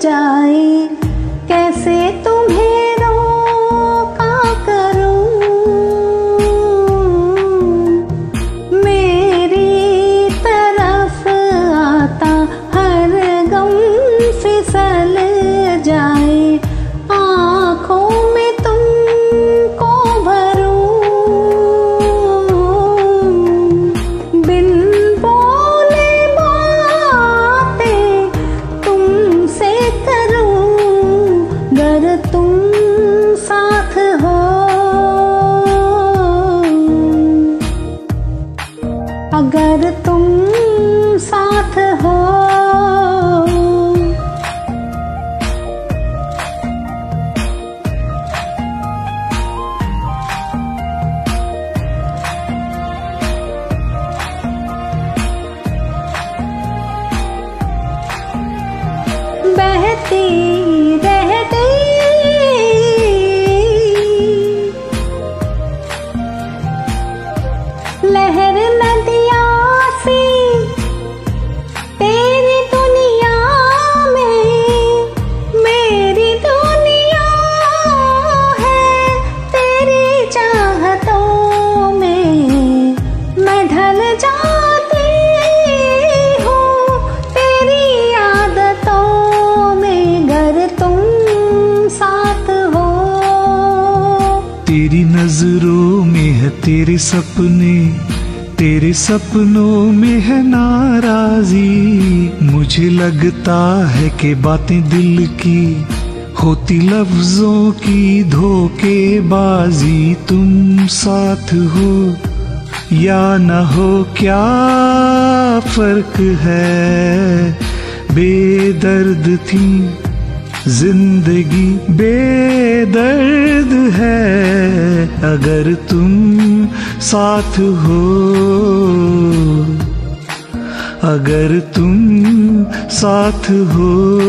जाए, कैसे तुम्हें रोका करूं। मेरी तरफ आता हर गम फिसल जाए, आँखों में तुमको भरूं। बिन बोले बातें तुमसे करूं, गर तुम साथ हो। अगर तुम साथ हो। बहती रह गई लहर नदियाँ सी तेरी दुनिया में, मेरी दुनिया है तेरी चाहतों में। मैं ढल जाती हूँ तेरी आदतों में, गर तुम साथ हो। तेरी नजरों में है तेरे सपने, तेरे सपनों में है नाराजी। मुझे लगता है कि बातें दिल की होती लफ्जों की धोखेबाजी। तुम साथ हो या न हो क्या फर्क है, बेदर्द थी जिंदगी बेदर्द है। अगर तुम साथ हो, अगर तुम साथ हो।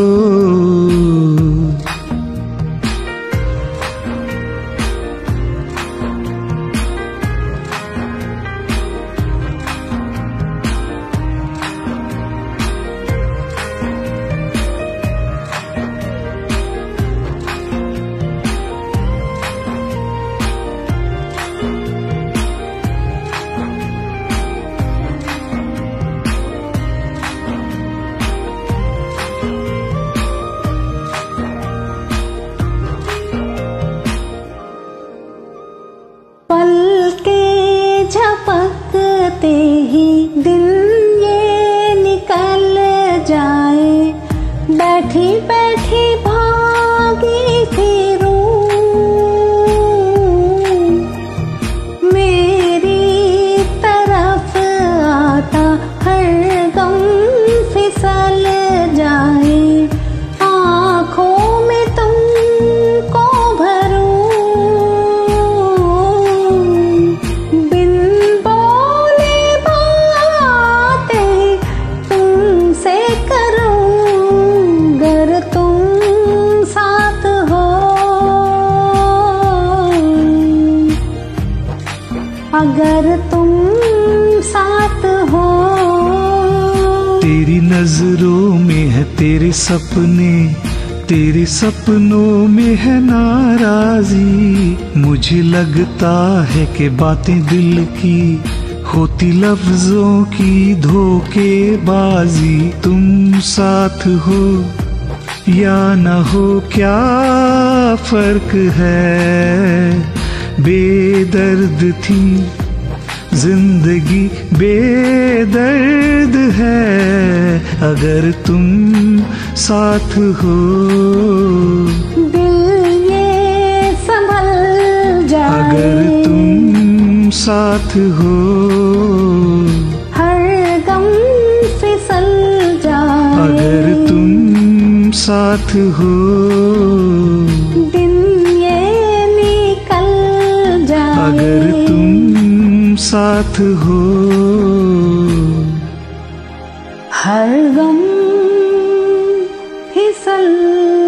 पलके झपकते ही दिन ये निकल जाए, बैठी बैठी भागी फिरूं। मेरी तरफ आता हर गम फिसल जाए, आँखों में तुमको भरूं। बिन बोले बातें तुमसे करूं, गर तुम साथ हो। अगर तुम साथ हो। तेरी नजरों में है तेरे सपने, तेरे सपनों में है नाराजी। मुझे लगता है कि बातें दिल की होती लफ्जों की धोखेबाजी। तुम साथ हो या न हो क्या फर्क है, बेदर्द थी जिंदगी बेदर्द है। अगर तुम साथ हो, दिल ये संभल जाए। अगर तुम साथ हो, हर गम फिसल जाए। अगर तुम साथ हो, दिन ये निकल जाए। अगर तुम साथ हो। हर गम फिसल